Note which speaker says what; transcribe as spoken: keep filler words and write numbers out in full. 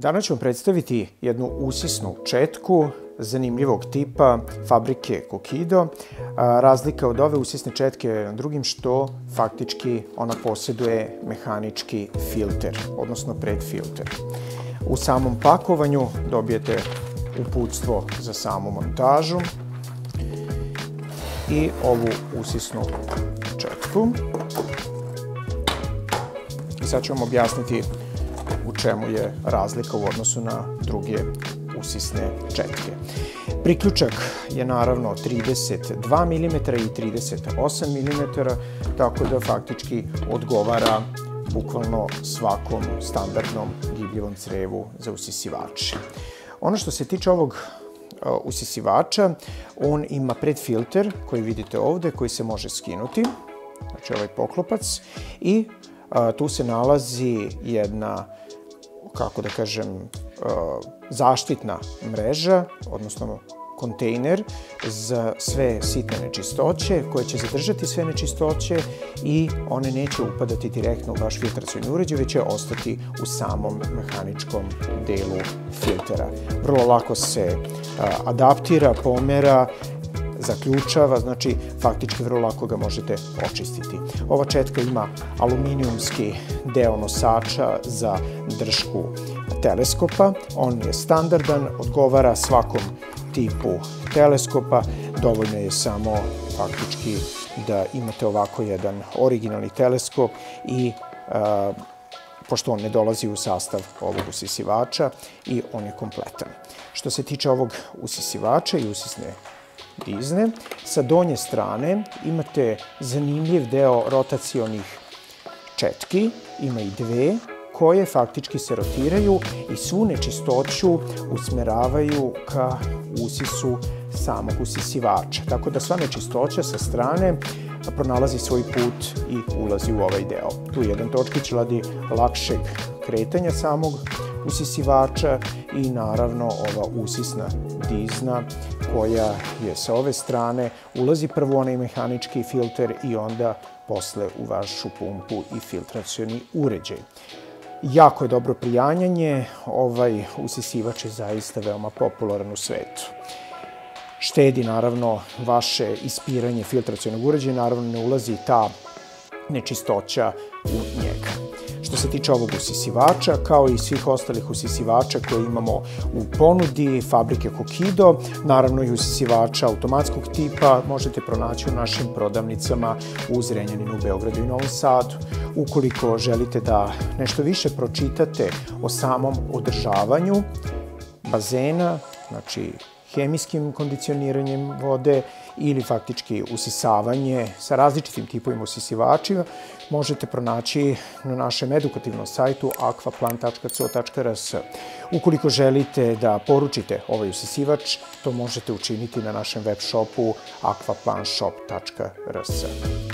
Speaker 1: Danas ću vam predstaviti jednu usisnu četku zanimljivog tipa fabrike Kokido. Razlika od ove usisne četke je na drugim što faktički ona posjeduje mehanički filter, odnosno predfilter. U samom pakovanju dobijete uputstvo za samu montažu i ovu usisnu četku. I sad ću vam objasniti u čemu je razlika u odnosu na druge usisne četke. Priključak je naravno trideset dva milimetra i trideset osam milimetara, tako da faktički odgovara bukvalno svakom standardnom gibljivom crevu za usisivače. Ono što se tiče ovog usisivača, on ima predfilter koji vidite ovde, koji se može skinuti, znači ovaj poklopac, i tu se nalazi jedna, kako da kažem, zaštitna mreža, odnosno kontejner za sve sitne nečistoće koje će zadržati sve nečistoće i one neće upadati direktno u vaš filtracioni uređaj, već će ostati u samom mehaničkom delu filtera. Vrlo lako se adaptira, pomera, zaključava, znači faktički vrlo lako ga možete očistiti. Ova četka ima aluminijumski deo nosača za dršku teleskopa. On je standardan, odgovara svakom tipu teleskopa. Dovoljno je samo faktički da imate ovako jedan originalni teleskop i pošto on ne dolazi u sastav ovog usisivača i on je kompletan. Što se tiče ovog usisivača i usisne dizne, sa donje strane imate zanimljiv deo rotacionih četki, ima i dve, koje faktički se rotiraju i svu nečistoću usmeravaju ka usisu samog usisivača. Tako da sva nečistoća sa strane pronalazi svoj put i ulazi u ovaj deo. Tu je jedan točkić radi lakšeg kretanja samog usisivača i naravno ova usisna dizna koja je sa ove strane, ulazi prvo onaj mehanički filter i onda posle u vašu pumpu i filtracioni uređaj. Jako je dobro prijanjanje, ovaj usisivač je zaista veoma popularan u svetu. Štedi naravno vaše ispiranje filtracionog uređaja, naravno ne ulazi ta nečistoća u njega. Što se tiče ovog usisivača, kao i svih ostalih usisivača koje imamo u ponudi fabrike Kokido, naravno i usisivača automatskog tipa možete pronaći u našim prodavnicama u Zrenjaninu, Beogradu i Novom Sadu. Ukoliko želite da nešto više pročitate o samom održavanju bazena, znači hemijskim kondicioniranjem vode ili faktički usisavanje sa različitim tipovima usisivačima, možete pronaći na našem edukativnom sajtu aquaplan tačka co tačka rs. Ukoliko želite da poručite ovaj usisivač, to možete učiniti na našem web shopu aquaplanshop tačka rs.